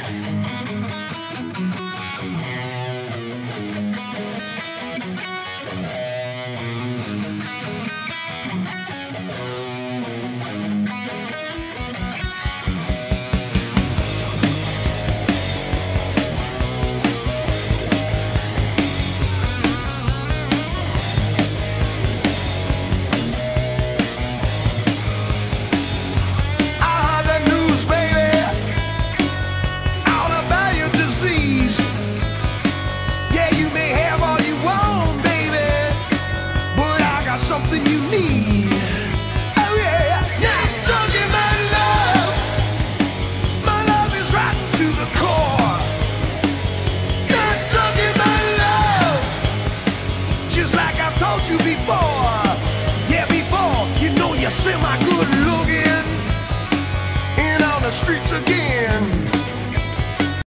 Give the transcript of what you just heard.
Something you need. Oh yeah, now I'm talking about love. My love is right to the core. Yeah, I'm talking about love, just like I've told you before. Yeah, before, you know you see my good looking, and on the streets again.